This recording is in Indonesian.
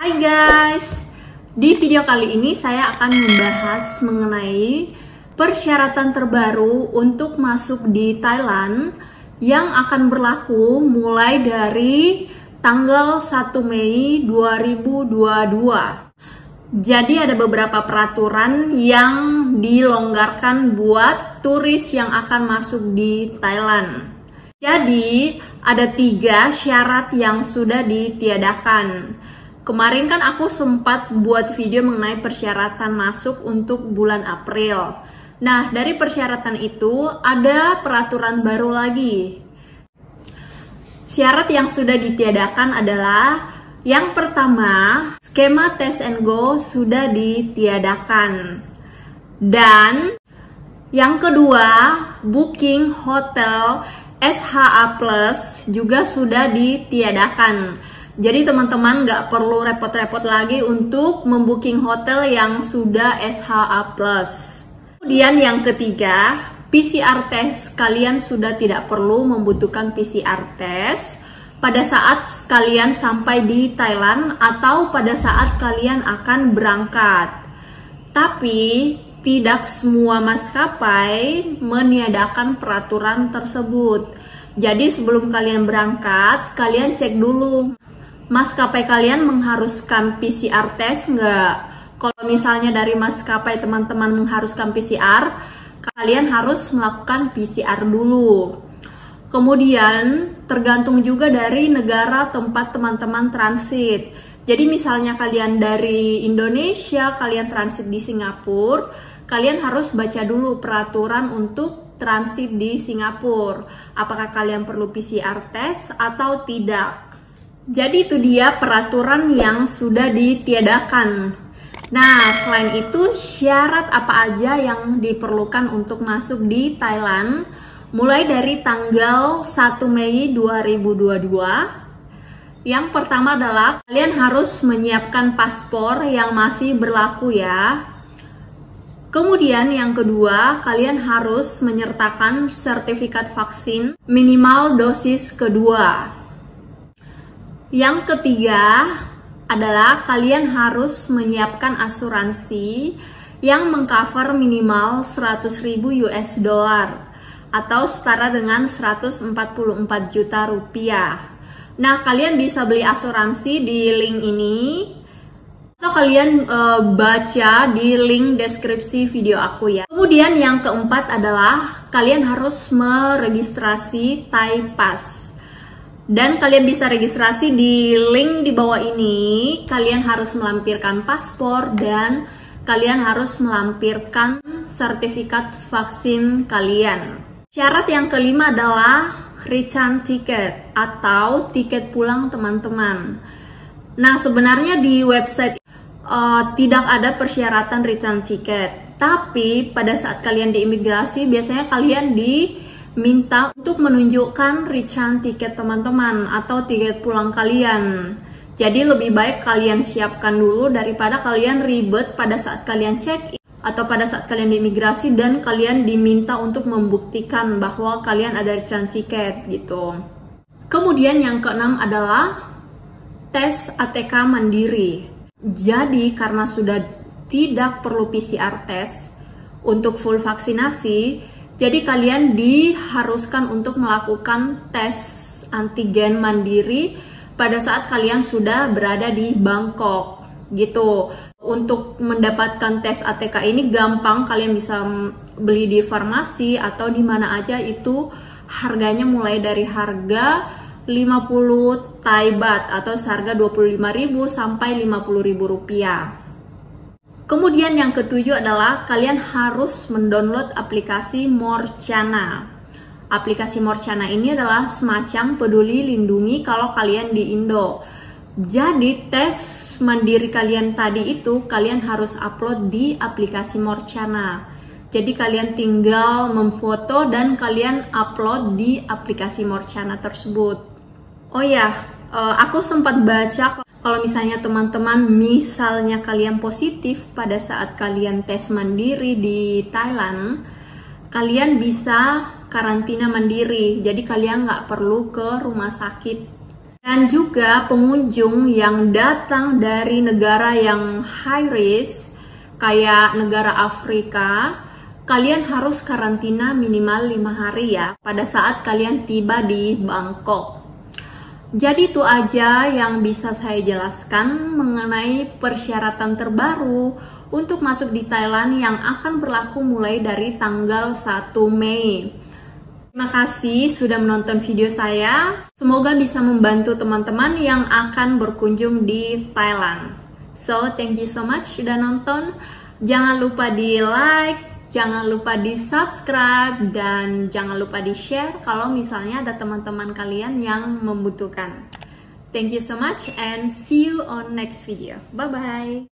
Hai guys, di video kali ini saya akan membahas mengenai persyaratan terbaru untuk masuk di Thailand yang akan berlaku mulai dari tanggal 1 Mei 2022. Jadi ada beberapa peraturan yang dilonggarkan buat turis yang akan masuk di Thailand. Jadi ada 3 syarat yang sudah ditiadakan. Kemarin kan aku sempat buat video mengenai persyaratan masuk untuk bulan April. Nah, dari persyaratan itu ada peraturan baru lagi. Syarat yang sudah ditiadakan adalah yang pertama, skema Test and Go sudah ditiadakan. Dan yang kedua, booking hotel SHA Plus juga sudah ditiadakan. Jadi teman-teman nggak perlu repot-repot lagi untuk membooking hotel yang sudah SHA Plus. Kemudian yang ketiga, PCR test. Kalian sudah tidak perlu membutuhkan PCR test pada saat kalian sampai di Thailand atau pada saat kalian akan berangkat. Tapi tidak semua maskapai meniadakan peraturan tersebut. Jadi sebelum kalian berangkat, kalian cek dulu maskapai kalian mengharuskan PCR test nggak? Kalau misalnya dari maskapai teman-teman mengharuskan PCR, kalian harus melakukan PCR dulu. Kemudian tergantung juga dari negara tempat teman-teman transit. Jadi misalnya kalian dari Indonesia, kalian transit di Singapura, kalian harus baca dulu peraturan untuk transit di Singapura. Apakah kalian perlu PCR test atau tidak? Jadi itu dia peraturan yang sudah ditiadakan. Nah, selain itu syarat apa aja yang diperlukan untuk masuk di Thailand mulai dari tanggal 1 Mei 2022. Yang pertama adalah kalian harus menyiapkan paspor yang masih berlaku ya. Kemudian yang kedua, kalian harus menyertakan sertifikat vaksin minimal dosis kedua. Yang ketiga adalah kalian harus menyiapkan asuransi yang mengcover minimal 100.000 US dollar atau setara dengan 144 juta rupiah. Nah, kalian bisa beli asuransi di link ini atau kalian baca di link deskripsi video aku ya. Kemudian yang keempat adalah kalian harus meregistrasi Thai Pass. Dan kalian bisa registrasi di link di bawah ini. Kalian harus melampirkan paspor dan kalian harus melampirkan sertifikat vaksin kalian. Syarat yang kelima adalah return ticket atau tiket pulang teman-teman. Nah, sebenarnya di website tidak ada persyaratan return ticket. Tapi pada saat kalian di imigrasi biasanya kalian diminta untuk menunjukkan return tiket teman-teman atau tiket pulang kalian. Jadi lebih baik kalian siapkan dulu daripada kalian ribet pada saat kalian check in atau pada saat kalian di imigrasi dan kalian diminta untuk membuktikan bahwa kalian ada return tiket gitu. Kemudian yang keenam adalah tes ATK mandiri. Jadi karena sudah tidak perlu PCR test untuk full vaksinasi, jadi kalian diharuskan untuk melakukan tes antigen mandiri pada saat kalian sudah berada di Bangkok gitu. Untuk mendapatkan tes ATK ini gampang, kalian bisa beli di farmasi atau di mana aja, itu harganya mulai dari harga 50 Thai baht atau seharga 25.000 sampai 50.000 rupiah. Kemudian yang ketujuh adalah kalian harus mendownload aplikasi Morchana. Aplikasi Morchana ini adalah semacam peduli lindungi kalau kalian di Indo. Jadi tes mandiri kalian tadi itu kalian harus upload di aplikasi Morchana. Jadi kalian tinggal memfoto dan kalian upload di aplikasi Morchana tersebut. Oh ya, aku sempat baca kalau misalnya teman-teman misalnya kalian positif pada saat kalian tes mandiri di Thailand, kalian bisa karantina mandiri. Jadi kalian nggak perlu ke rumah sakit Dan juga pengunjung yang datang dari negara yang high risk, kayak negara Afrika, kalian harus karantina minimal 5 hari ya, pada saat kalian tiba di Bangkok. Jadi itu aja yang bisa saya jelaskan mengenai persyaratan terbaru untuk masuk di Thailand yang akan berlaku mulai dari tanggal 1 Mei. Terima kasih sudah menonton video saya. Semoga bisa membantu teman-teman yang akan berkunjung di Thailand. So, thank you so much sudah nonton. Jangan lupa di like, jangan lupa di subscribe, dan jangan lupa di share kalau misalnya ada teman-teman kalian yang membutuhkan. Thank you so much and see you on next video. Bye bye.